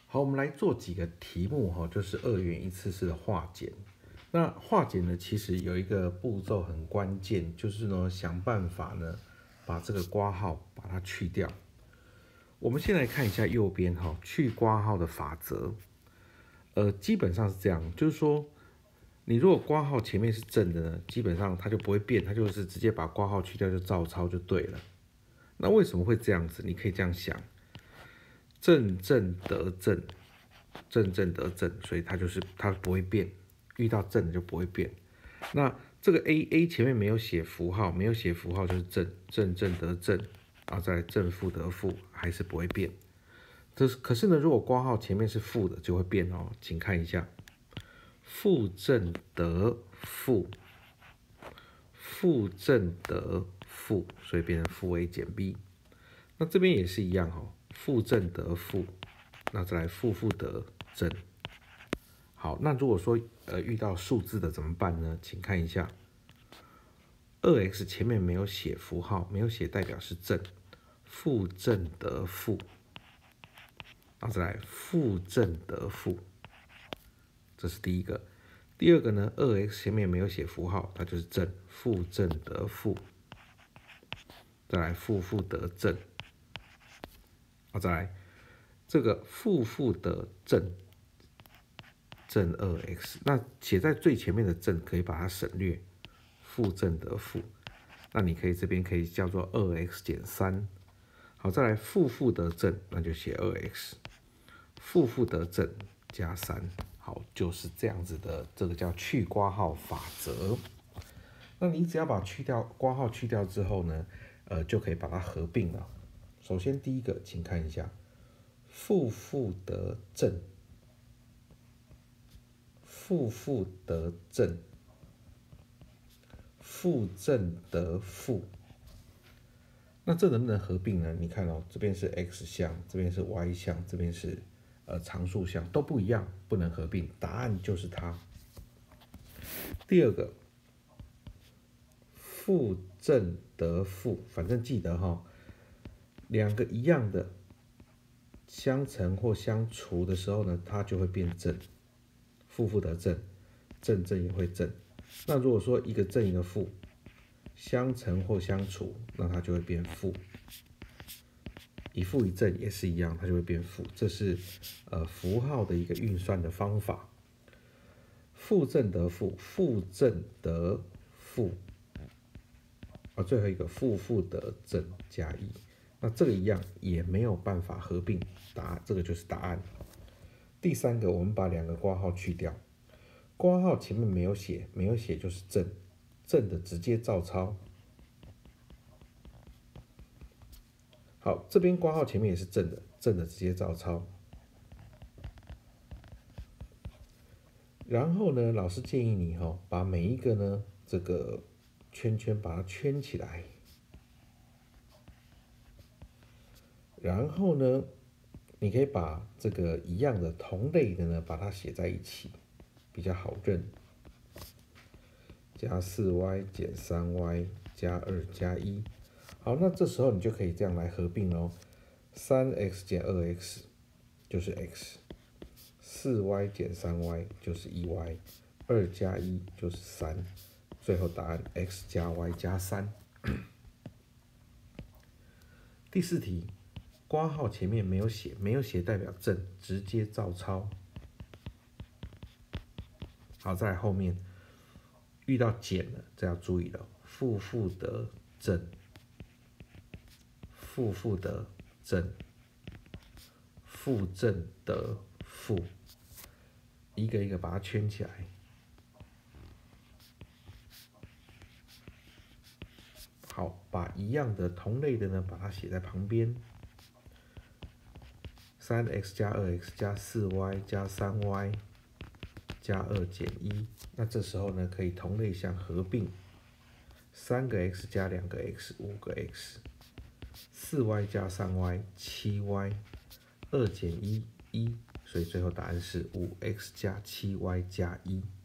好，我们来做几个题目哈，就是2元一次式的化简。那化简呢，其实有一个步骤很关键，就是呢想办法呢把这个括号把它去掉。我们先来看一下右边哈，去括号的法则。基本上是这样，就是说你如果括号前面是正的呢，基本上它就不会变，它就是直接把括号去掉就照抄就对了。那为什么会这样子？你可以这样想。正正得正，正正得正，所以它不会变，遇到正的就不会变。那这个 A 前面没有写符号，没有写符号就是正，正正得正，然后再来正负得负，还是不会变。可是呢，如果括号前面是负的，就会变哦。请看一下，负正得负，负正得负，所以变成负 A 减 B。那这边也是一样哦。负正得负，那再来负负得正。好，那如果说遇到数字的怎么办呢？请看一下，2x 前面没有写符号，没有写代表是正，负正得负，然后再来负正得负，这是第一个。第二个呢，2x 前面没有写符号，它就是正，负正得负，再来负负得正。再来，这个负负的正 2x， 那写在最前面的正可以把它省略，负正得负，那你这边可以叫做 2x 减3。好，再来负负得正，那就写 2x， 负负得正加3。好，就是这样子的，这个叫去括号法则。那你只要把括号去掉之后呢，就可以把它合并了。首先第一个，请看一下，负负得正，负负得正，负正得负。那这能不能合并呢？你看哦，这边是 x 项，这边是 y 项，这边是常数项，都不一样，不能合并。答案就是它。第二个，负正得负，反正记得哈，两个一样的相乘或相除的时候呢，它就会变正，负负得正，正正也会正。那如果说一个正一个负，相乘或相除，那它就会变负。一负一正也是一样，它就会变负。这是符号的一个运算的方法。负正得负，负正得负，最后一个负负得正加1。那这个一样也没有办法合并，这个就是答案。第三个，我们把两个括号去掉，括号前面没有写，没有写就是正，正的直接照抄。好，这边括号前面也是正的，正的直接照抄。然后呢，老师建议你把每一个呢这个圈圈把它圈起来。然后呢，你可以把这个一样的同类的呢，把它写在一起，比较好认。加4y减3y加2加1。好，那这时候你就可以这样来合并咯。3x 减 2x 就是 x， 4y 减 3y 就是 1y， 2加1就是3，最后答案 x 加 y 加3。第四题，括号前面没有写，没有写代表正，直接照抄。好，再来后面遇到减了，这要注意了，负负得正，负负得正，负正得负，一个一个把它圈起来。好，把一样的同类的呢，把它写在旁边。3x 加 2x 加 4y 加 3y 加2减1，那这时候呢，可以同类项合并。3个 x 加2个 x 5个 x，4y 加3y 7y， 2减1 1，所以最后答案是5x 加7y 加1。